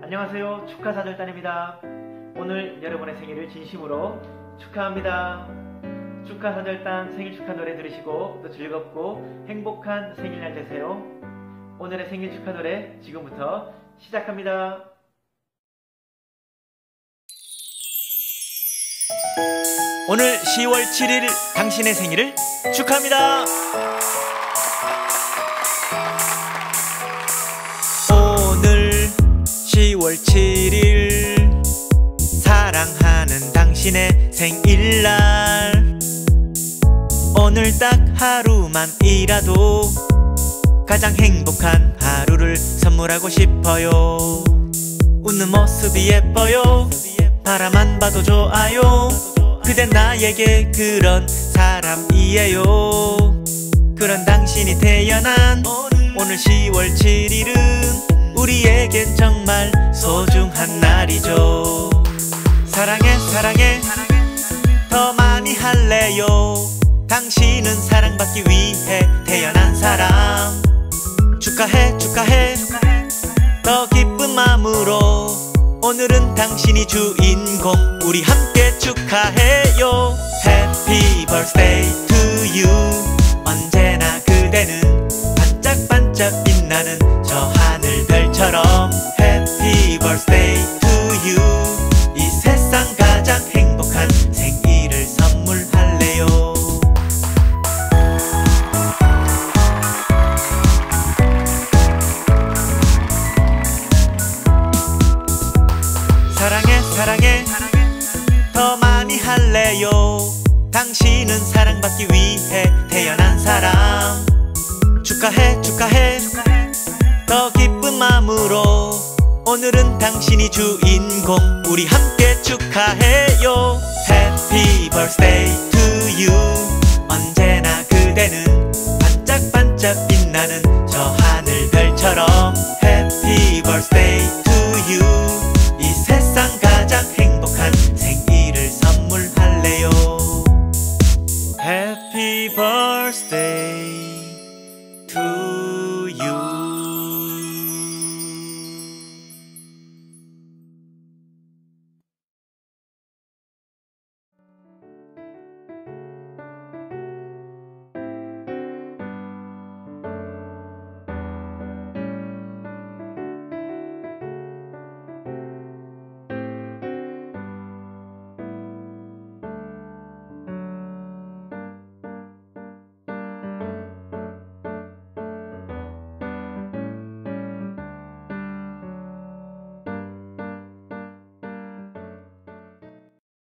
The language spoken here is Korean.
안녕하세요. 축하사절단입니다. 오늘 여러분의 생일을 진심으로 축하합니다. 축하사절단 생일 축하 노래 들으시고 또 즐겁고 행복한 생일날 되세요. 오늘의 생일 축하 노래 지금부터 시작합니다. 오늘 10월 7일 당신의 생일을 축하합니다. 오늘 10월 7일 사랑하는 당신의 생일날, 오늘 딱 하루만이라도 가장 행복한 하루를 선물하고 싶어요. 웃는 모습이 예뻐요. 바라만 봐도 좋아요. 그댄 나에게 그런 사람이에요. 그런 당신이 태어난 오늘 10월 7일은 우리에겐 정말 소중한 날이죠. 사랑해 사랑해 더 많이 할래요. 당신은 사랑받기 위해 태어난 사람. 축하해 축하해 더 기쁜 마음으로 오늘은 당신이 주인공. 우리 함께 축하해요. Happy birthday to you. 언제나 그대는 반짝반짝 빛나는 저 하늘별처럼. Happy birthday to you. 이 세상 가장 행복한 생일을 선물할래요. 사랑해 사랑해 더 많이 할래요. 당신은 사랑받기 위해 태어난 사람. 축하해 축하해 더 기쁜 마음으로 오늘은 당신이 주인공. 우리 함께 축하해요. Happy birthday to you. 언제나 그대는 반짝반짝 빛나는 저 하늘별처럼.